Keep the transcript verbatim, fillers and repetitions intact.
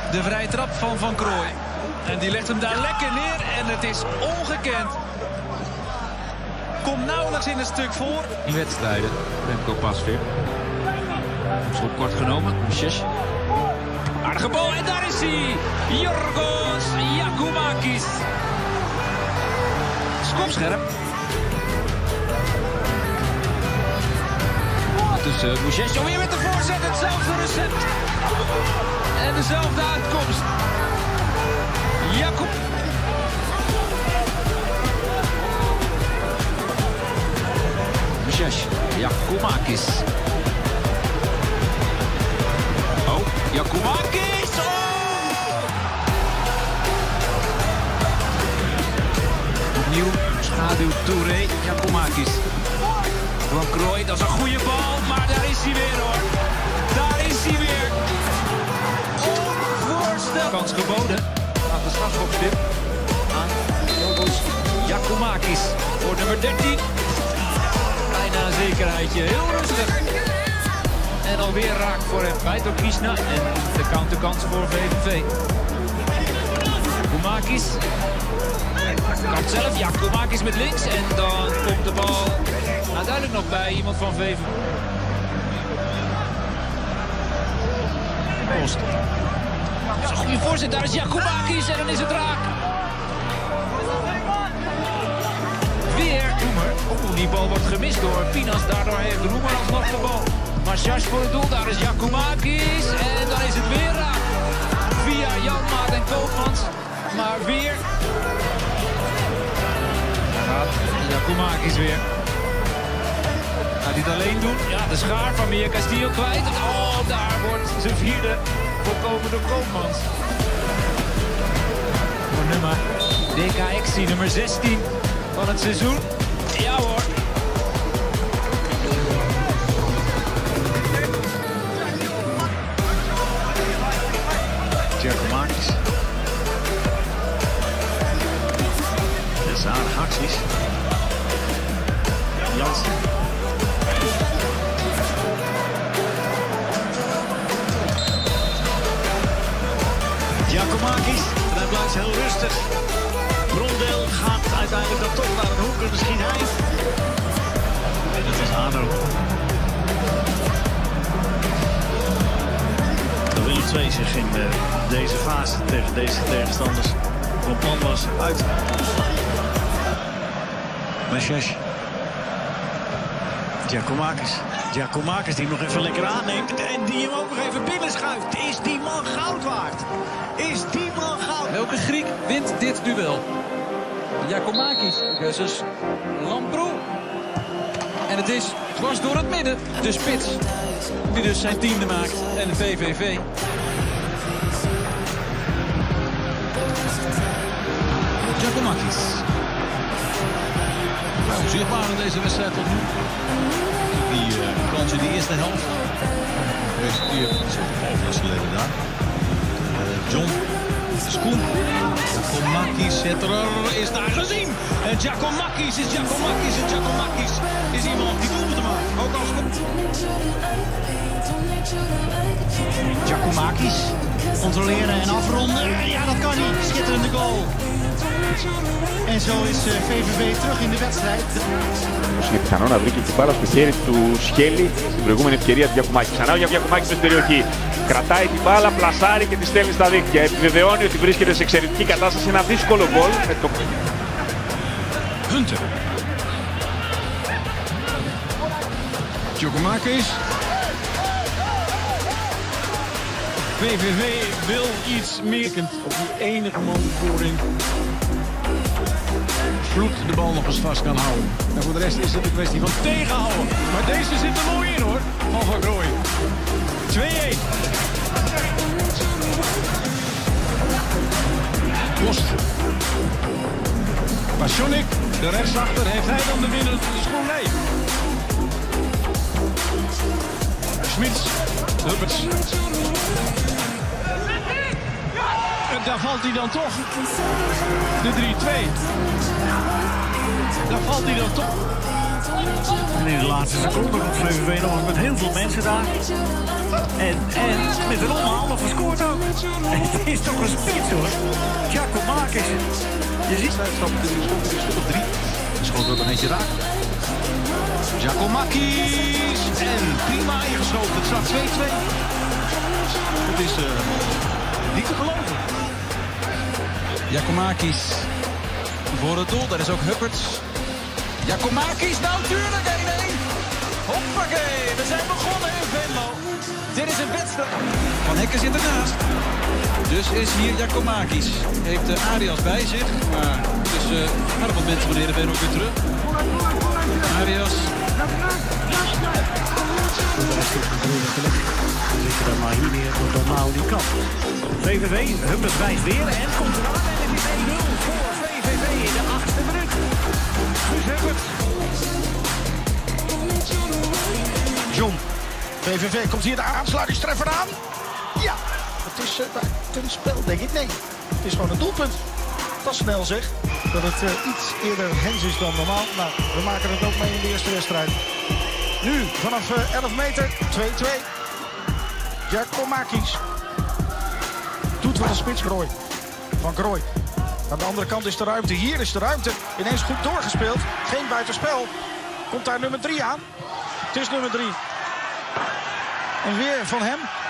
De vrije trap van Van Krooij. En die legt hem daar lekker neer en het is ongekend. Komt nauwelijks in het stuk voor. In wedstrijden. Remco Pasveer. Schop kort genomen. Zes. Aardige bal en daar is hij. Yorgos Giacomakis. Schopscherp. Dus uh, Mouchecho weer met de voorzet. Hetzelfde recept. En dezelfde uitkomst. Jacob. Mouchecho. Giacomakis. Oh, Giacomakis. Oh! Opnieuw schaduw Touré. Giacomakis. Van Krooij, dat is een goede bal, maar daar is hij weer hoor. Daar is hij weer. Onvoorstelbaar. Kans geboden. Aan de strafschopstip. Aan Yorgos Giacomakis. Voor nummer dertien. Bijna een zekerheidje. Heel rustig. En alweer raak voor hem. Vito Krishna. En de counterkans voor V V V. Giacomakis. Kan zelf. Giacomakis met links. En dan komt de bal uiteindelijk nog bij iemand van V V V. Post. Dat is een goede voorzet. Daar is Giacomakis. En dan is het raak. Weer Roemer. Oh, die bal wordt gemist door Pinas. Daardoor heeft Roemer alsnog de bal. Maar Sjas voor het doel. Daar is Giacomakis. En dan is het weer raak. Via Janmaat en Koopmans. Maar weer gaat Giacomakis weer. Gaat hij het alleen doen? Ja, de schaar van Meer Castillo kwijt. Oh, daar wordt zijn vierde voorkomen door Koopmans. Voor nummer D K X, nummer zestien van het seizoen. Ja hoor. Giacomakis. Dat is aardig acties. Jansen. Giacomakis, en hij blijft heel rustig. Brondeel gaat uiteindelijk dan toch naar een hoek en misschien hij. En dat is Ado. Dat Willem twee zich in uh, deze fase tegen deze tegenstanders van plan was uit. Mouchecho. Giacomakis. Giacomakis die hem nog even lekker aanneemt en die hem ook nog even binnenschuift. Is die man goud waard? Is die man goud? Welke Griek wint dit duel? Giacomakis versus Lambrou. En het is dwars door het midden de spits. Die dus zijn tiende maakt. En de V V V. Giacomakis. Nou, zichtbaar in deze wedstrijd tot nu. Die uh, kans in de eerste helft. Presenteert overigens geleden daar. Uh, John Schoen. Giacomakis, Zetterer is daar gezien. En Giacomakis is Giacomakis. En Giacomakis is iemand die doelpunten maakt. Ook als Giacomakis. Controleren en afronden. Ja, dat kan niet. Schitterende goal. En zo is uh, V V V terug in de wedstrijd. Είναι πιθανό να βρει και την μπάλα στο χέρι του Σχέλη στην προηγούμενη ευκαιρία του Giacomakis. Ξανά ο Giacomakis στην περιοχή. Κρατάει την μπάλα, πλασάρει και τη στέλνει στα δίκτυα. Επιβεβαιώνει ότι βρίσκεται σε εξαιρετική κατάσταση. Ένα δύσκολο γκολ. Hunter. Giacomakis. V V V wil iets meer op die enige man voorin. Vloed de bal nog eens vast kan houden. En voor de rest is het een kwestie van tegenhouden. Maar deze zit er mooi in hoor, van Van Krooij. twee-één. Post. Pasjonik, de rechtsachter, heeft hij dan de winnende schoen? Nee. Smits, Hupperts. En daar valt hij dan toch. De drie-twee. Daar valt hij dan toch. En in de laatste seconde komt V V V nog eens met heel veel mensen daar. En, en met een omhaal nog gescoord ook. Het is toch een spits hoor. Giacomakis. Je ziet... Hij trapt in de schot, in de schot op drie. De schot ook een eentje raak. Giacomakis. En prima ingeschoten. Het staat twee twee. Het is uh, niet te geloven. Giacomakis voor het doel. Daar is ook Hupperts. Giacomakis, nou tuurlijk één één. Hoppakee, we zijn begonnen in Venlo. Dit is een wedstrijd. Van Hekken zit ernaast. Dus is hier Giacomakis. Heeft de Arias bij zich. Maar het is uh, maar wat mensen van Heerenveen ook weer terug. Arias. Dan zit je dan maar hier weer wat normaal die kant. V V V, Huppers wijst weer en komt eraan. En het is één nul voor V V V in de achtste minuut. Dus Huppers. John. V V V komt hier de aansluitingstreffer aan. Ja, het is uh, een spel, denk ik. Nee, het is gewoon een doelpunt. Dat is snel zeg. Dat het uh, iets eerder hens is dan normaal. Nou, we maken het ook mee in de eerste wedstrijd. Nu, vanaf uh, elf meter, twee twee. Giacomakis. Doet wat een spits Grooi. Van Grooi. Aan de andere kant is de ruimte. Hier is de ruimte. Ineens goed doorgespeeld. Geen buitenspel. Komt daar nummer drie aan. Het is nummer drie. En weer van hem.